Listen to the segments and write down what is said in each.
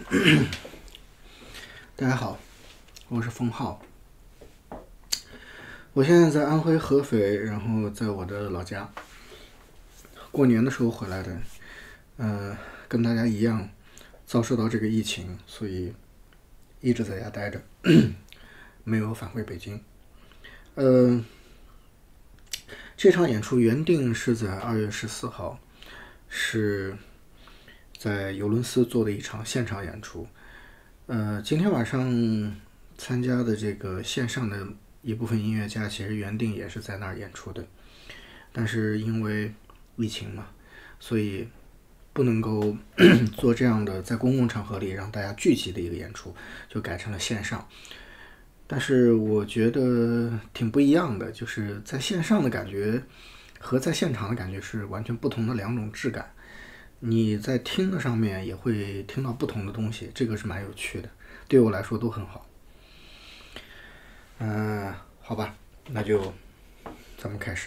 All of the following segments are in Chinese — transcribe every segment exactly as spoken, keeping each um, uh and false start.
大家好，我是冯浩。我现在在安徽合肥，然后在我的老家。过年的时候回来的，呃，跟大家一样遭受到这个疫情，所以一直在家待着，没有返回北京。呃，这场演出原定是在二月十四号，是在尤伦斯做的一场现场演出。呃，今天晚上参加的这个线上的一部分音乐家，其实原定也是在那儿演出的，但是因为疫情嘛，所以不能够做这样的在公共场合里让大家聚集的一个演出，就改成了线上。但是我觉得挺不一样的，就是在线上的感觉和在现场的感觉是完全不同的两种质感。你在听的上面也会听到不同的东西，这个是蛮有趣的，对我来说都很好。嗯、呃，好吧，那就咱们开始。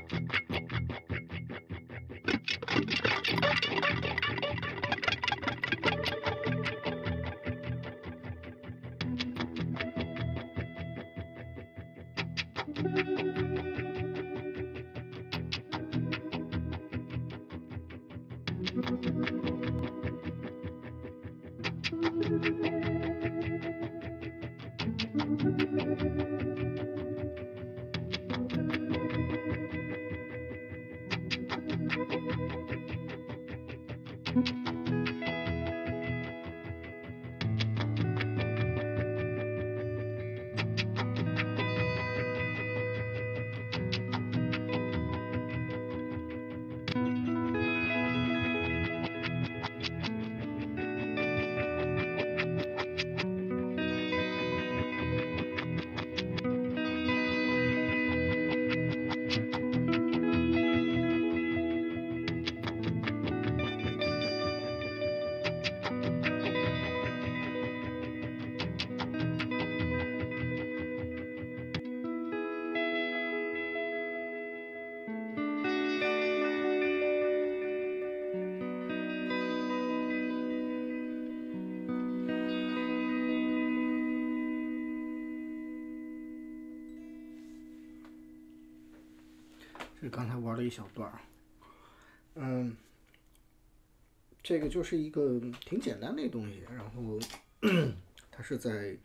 这刚才玩了一小段儿，嗯，这个就是一个挺简单的东西，然后它是在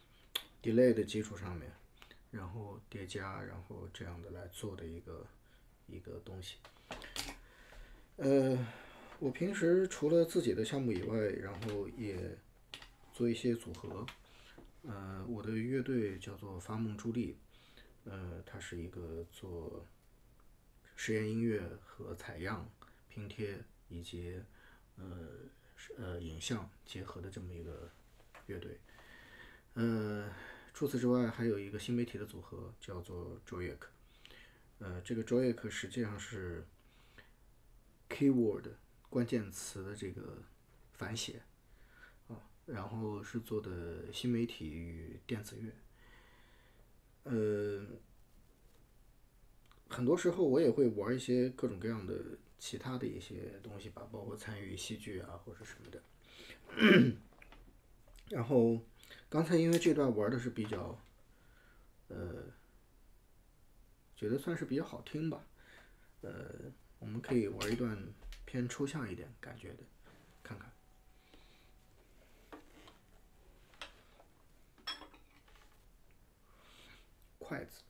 delay 的基础上面，然后叠加，然后这样的来做的一个一个东西。呃，我平时除了自己的项目以外，然后也做一些组合。呃，我的乐队叫做发梦朱莉，呃，它是一个做实验音乐和采样、拼贴以及呃呃影像结合的这么一个乐队。呃，除此之外，还有一个新媒体的组合叫做 Joyek。呃，这个 Joyek 实际上是 keyword 关键词的这个反写啊，然后是做的新媒体与电子乐。呃。很多时候我也会玩一些各种各样的其他的一些东西吧，包括参与戏剧啊或者什么的。然后刚才因为这段玩的是比较，呃，觉得算是比较好听吧。呃，我们可以玩一段偏抽象一点感觉的，看看。筷子。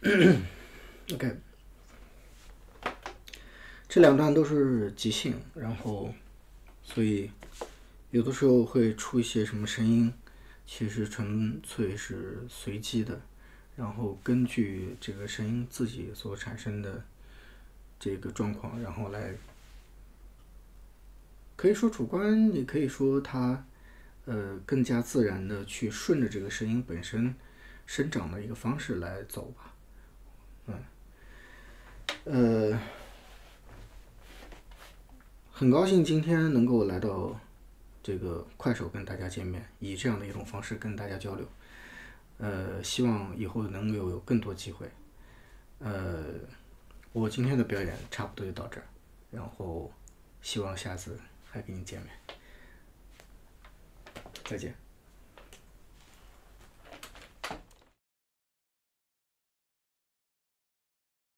OK， 这两段都是即兴，然后所以有的时候会出一些什么声音，其实纯粹是随机的，然后根据这个声音自己所产生的这个状况，然后来可以说主观，也可以说它呃更加自然的去顺着这个声音本身生长的一个方式来走吧。嗯，呃，很高兴今天能够来到这个快手跟大家见面，以这样的一种方式跟大家交流。呃，希望以后能够有更多机会。呃，我今天的表演差不多就到这儿，然后希望下次还跟你见面。再见。